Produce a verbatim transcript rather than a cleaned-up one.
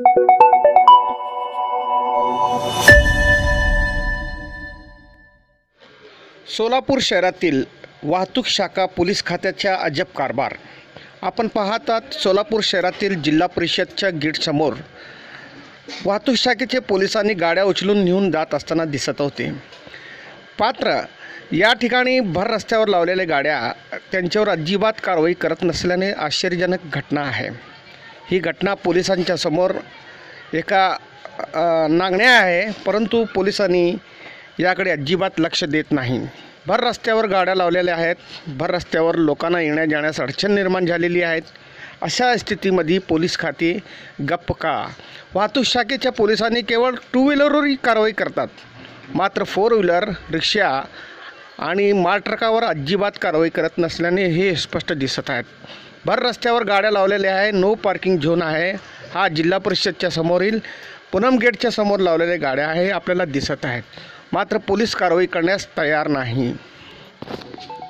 सोलापूर शहरातील वाहतूक शाखा पोलीस खात्याच्या अजब कारभार आपण पाहतात। सोलापूर शहरातील जिल्हा परिषदच्या गेटसमोर वाहतूक शाखेचे पोलिसांनी गाड्या उचलून नेऊन जात असताना दिसत होते। मात्र या ठिकाणी भर रस्त्यावर लावलेल्या गाड्या त्यांच्यावर अजिबात कारवाई करत नसल्याने आश्चर्यजनक घटना आहे। ही घटना पोलिसांच्या समोर एका नागण्या आहे, परंतु पोलिसांनी याकडे अजिबात लक्ष देत नाही। भर रस्त्यावर गाड्या लावलेल्या आहेत, भर रस्त्यावर लोकांना येण्या जाण्यास अडचण निर्माण झालेली आहेत। अशा स्थितीमध्ये पोलीस खाते गप्प का? वाहतूक शाखेच्या पोलिसांनी केवळ टू व्हीलरवरही कारवाई करतात, मात्र फोर व्हीलर, रिक्षा आणि माल ट्रकावर अजिबात कारवाई करत नसल्याने हे स्पष्ट दिसत आहेत। भर रस्त्यावर गाड्या लावलेल्या आहे, नो पार्किंग झोन आहे। हा जिल्हा परिषदच्या समोरील पूनम गेटच्या समोर लावलेल्या गाड्या आहे आपल्याला दिसत आहेत, मात्र पोलीस कारवाई करण्यास तयार नाही।